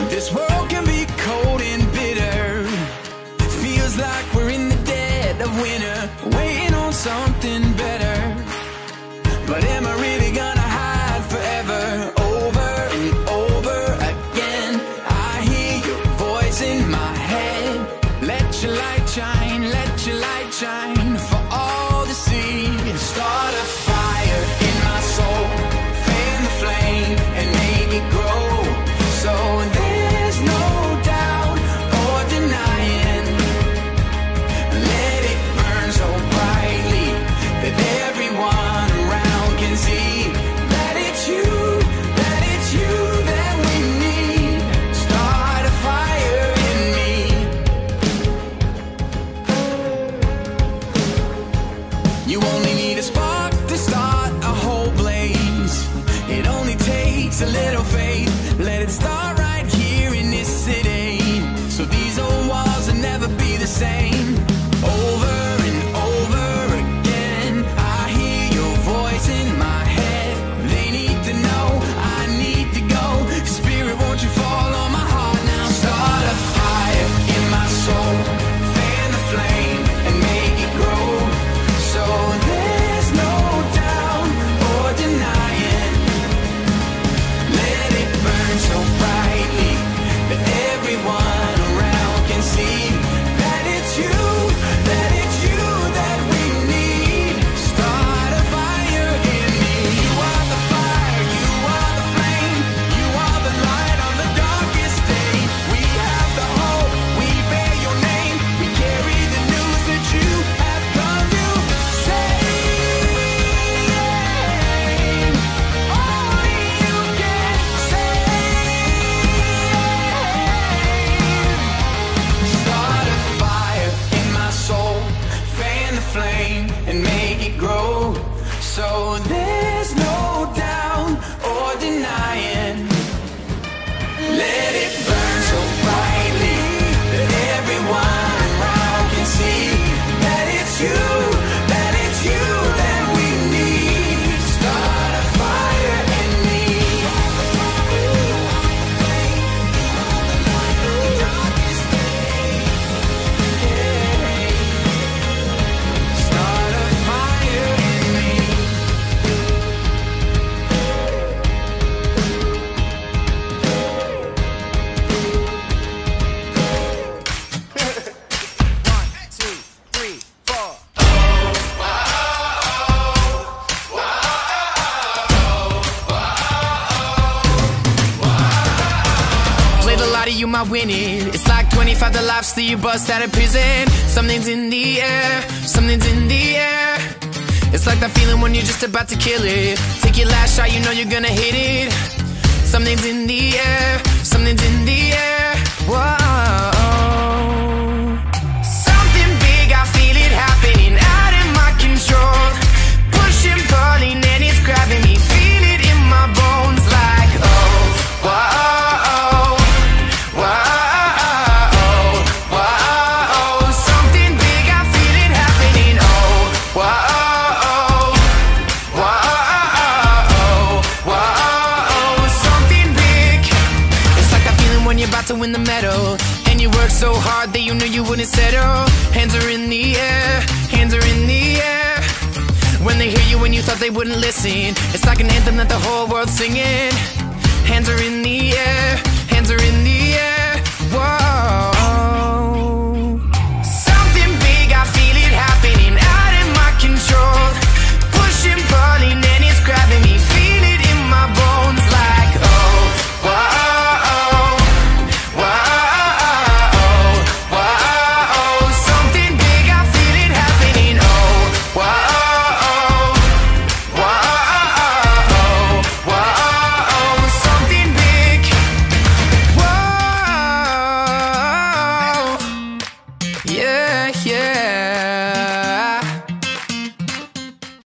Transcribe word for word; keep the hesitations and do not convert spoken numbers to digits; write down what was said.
This world can be cold and bitter. Feels like we're in the dead of winter, waiting on something better. But am I really gonna hide forever? Over and over again, I hear your voice in my head. Let your light shine, let your light shine for all to see. Start a fire in my soul, fan the flame and make it grow. So there's no doubt or denying. Let it burn so brightly that everyone around can see that it's you, that it's you that we need. Start a fire in me. You only need a spark to start a whole blaze. It only takes a little faith. Let it start right here in this city, so these old walls will never be the same. Over and over again, I hear your voice in my head. They need to know, I need to go. Spirit, won't you fall on my heart now? Start a fire in my soul, fan the flame and make it grow. So there's no doubt or denying. Let it burn so brightly that everyone around can see that it's you, that it's you that we need. Start a fire in me. You are the fire, you are the flame, you are the light on the darkest day. We have the hope, we bear your name, we carry the news that you have come to save. Only you can save. Start a fire in my soul, fan the flame and make it grow. So there's no doubt or denying. Let it burn so brightly that everyone around can see that it's you, that it's you that we need. Start a fire in me. Start a fire in me. One, two, three, four. Played a lot of you might win it. It's like twenty-five the lives that you bust out of prison. Something's in the air, something's in the air. It's like that feeling when you're just about to kill it. Take your last shot, you know you're gonna hit it. Something's in the air, something's in the air. Whoa. Something big, I feel it happening out of my control. Pushing, pulling, and it's grabbing me. Feel it in my bones like, oh, whoa, whoa, whoa. Something big, I feel it happening. Oh, whoa, whoa, whoa. Something big. It's like that feeling when you're about to win the medal, and you work so hard that you knew you wouldn't settle. Hands are in the air, hands are in the air. When they hear you when you thought they wouldn't listen, it's like an anthem that the whole world's singing.